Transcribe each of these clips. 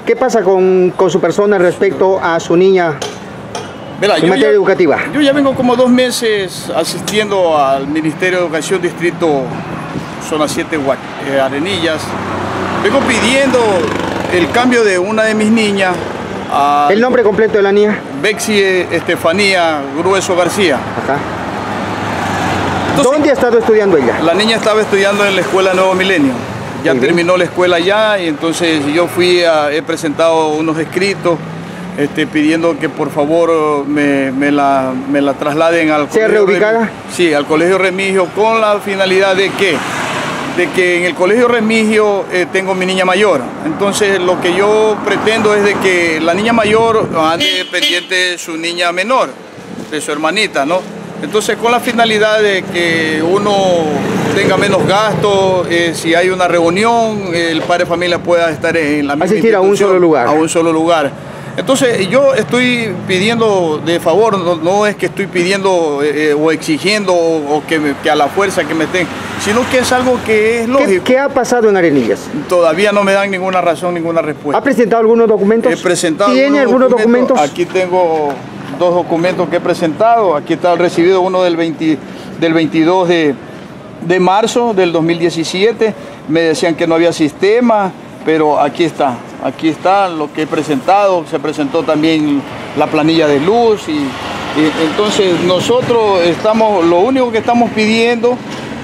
¿Qué pasa con su persona respecto a su niña en materia educativa? Yo ya vengo como 2 meses asistiendo al Ministerio de Educación Distrito Zona 7 Arenillas. Vengo pidiendo el cambio de una de mis niñas. ¿El nombre completo de la niña? Bexi Estefanía Grueso García. Ajá. Entonces, ¿dónde ha estado estudiando ella? La niña estaba estudiando en la escuela Nuevo Milenio. Ya terminó la escuela ya, y entonces yo he presentado unos escritos pidiendo que por favor me la trasladen al ¿Sea reubicada? Sí, al Colegio Remigio, con la finalidad de que en el Colegio Remigio tengo mi niña mayor. Entonces lo que yo pretendo es de que la niña mayor ande pendiente de su niña menor, de su hermanita, ¿no? Entonces con la finalidad de que uno tenga menos gastos, si hay una reunión, el padre de familia pueda estar en la misma asistir a un solo lugar. A un solo lugar. Entonces yo estoy pidiendo de favor, no es que estoy pidiendo o exigiendo o que a la fuerza que me estén, sino que es algo que es lógico. ¿Qué ha pasado en Arenillas? Todavía no me dan ninguna razón, ninguna respuesta. ¿Ha presentado algunos documentos? He presentado. ¿Tiene algunos documentos? Aquí tengo 2 documentos que he presentado. Aquí está el recibido, uno del 22 de marzo del 2017. Me decían que no había sistema, pero aquí está lo que he presentado. Se presentó también la planilla de luz y entonces nosotros lo único que estamos pidiendo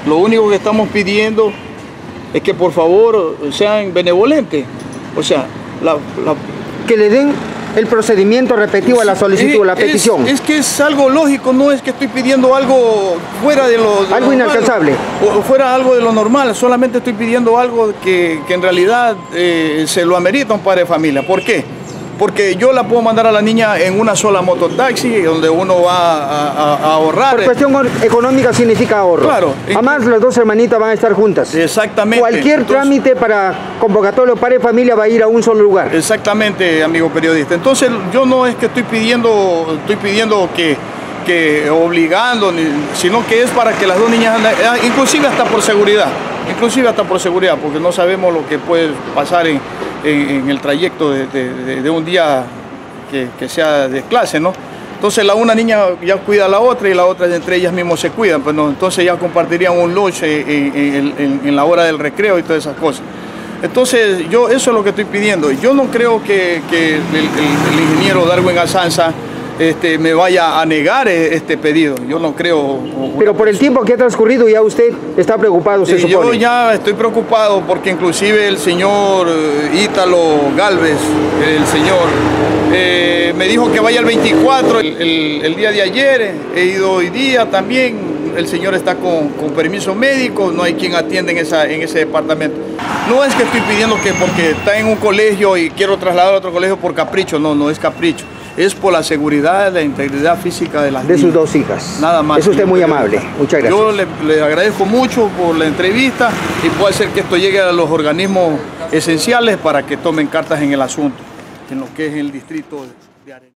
es que por favor sean benevolentes, o sea, que le den el procedimiento respectivo a la solicitud, a la petición. Es que es algo lógico, no es que estoy pidiendo algo fuera de lo algo inalcanzable. O fuera algo de lo normal, solamente estoy pidiendo algo que en realidad se lo amerita un padre de familia. ¿Por qué? Porque yo la puedo mandar a la niña en una sola mototaxi, donde uno va a ahorrar. Por cuestión económica significa ahorro. Claro. Además, las 2 hermanitas van a estar juntas. Exactamente. Cualquier trámite para convocatorio de padres de familia va a ir a un solo lugar. Exactamente, amigo periodista. Entonces, yo no es que estoy pidiendo que obligando, sino que es para que las 2 niñas anden, inclusive hasta por seguridad, porque no sabemos lo que puede pasar en el trayecto de un día que sea de clase, ¿no? Entonces una niña ya cuida a la otra y la otra entre ellas mismos se cuidan, pues no, entonces ya compartirían un lunch en la hora del recreo y todas esas cosas. Entonces eso es lo que estoy pidiendo. Yo no creo que el ingeniero Darwin Azanza me vaya a negar este pedido. Yo no creo. Pero por el tiempo que ha transcurrido ya usted está preocupado, se supone. Yo ya estoy preocupado porque inclusive el señor Ítalo Galvez, me dijo que vaya el 24, el día de ayer, he ido hoy día también. El señor está con permiso médico, no hay quien atienda en ese departamento. No es que estoy pidiendo que porque está en un colegio y quiero trasladar a otro colegio por capricho, no es capricho. Es por la seguridad, la integridad física de las niñas. De sus 2 hijas. Nada más. Es usted muy amable. Muchas gracias. Yo le agradezco mucho por la entrevista y puede ser que esto llegue a los organismos esenciales para que tomen cartas en el asunto, en lo que es el distrito de Arenillas.